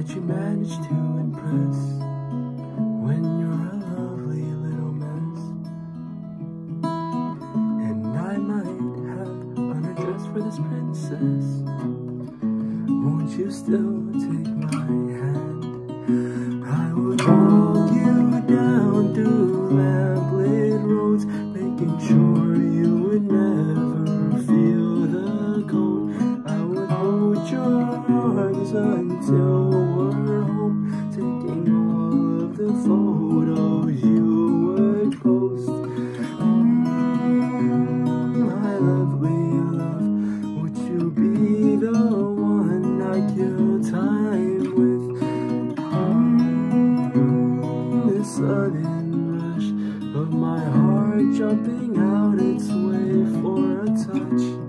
would you manage to impress when you're a lovely little mess? And I might have underdressed for this princess. Won't you still take my hand? I would walk you down through Lamplit Roads, making sure you would never feel the cold. I would hold your arms until we're home, taking all of the photos you would post. My lovely love, would you be the one I kill time with? This sudden rush of my heart jumping out its way for a touch.